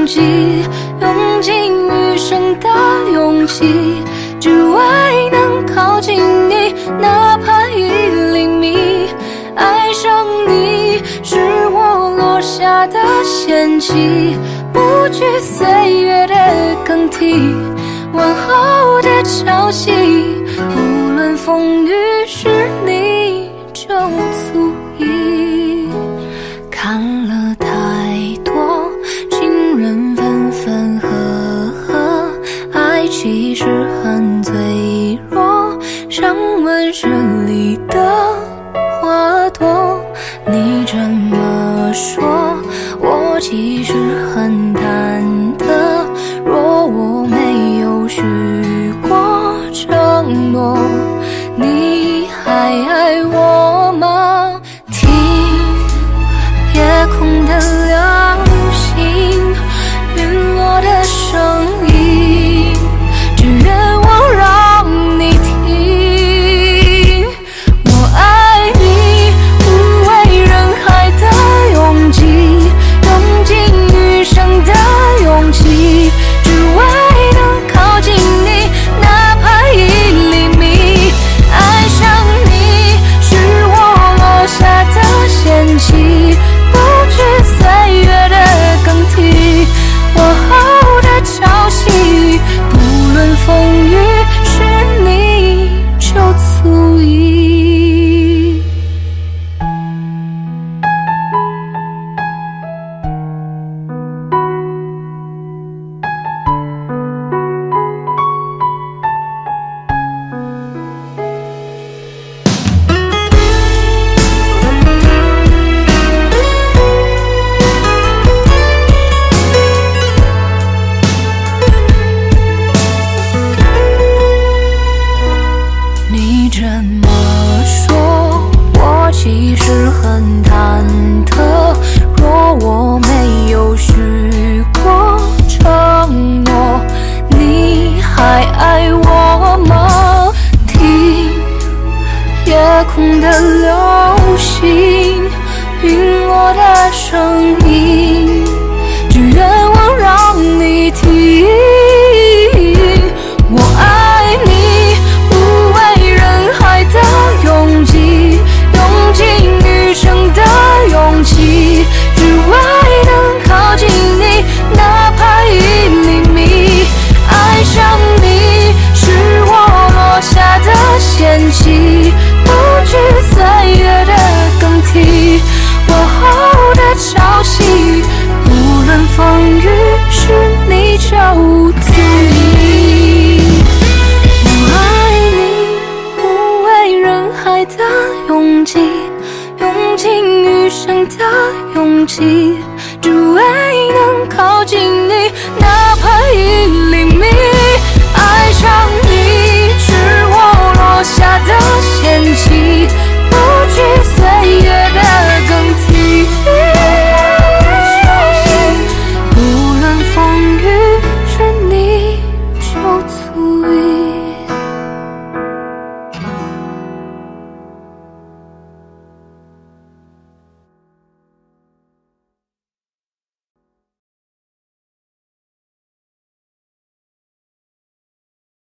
记，用尽余生的勇气，只为能靠近你，哪怕1厘米。爱上你是我落下的陷阱，不惧岁月的更替，问候的潮汐，不论风雨是你就足以。看了太多情人分分合合，爱其实很脆弱，像温室里的花朵。你这么说，我其实很忐忑，若我没有许过承诺，你还爱我吗？听夜空的流星，陨落的声音，只愿望让你听。我爱你，不为人海的拥挤，用尽余生的勇气，只为能靠近你，哪怕1厘米。爱上你是我落下的陷阱，不惧岁月的更替，我后的潮汐，不论风雨是你就足以。你这么说，我其实很忐忑，若我没有许过承诺，你还爱我吗？听夜空的流星，陨落的声音，只愿望让你听。我爱你，不为人海的拥挤，用尽余生的勇气，只为能靠近你，哪怕1厘米。爱上你是我落下的陷阱，不惧岁月的更替，我后的潮汐，不论风雨是你就足以。我爱你，不为人海的拥挤，用尽余生的勇气，只为能靠近你，哪怕1厘米。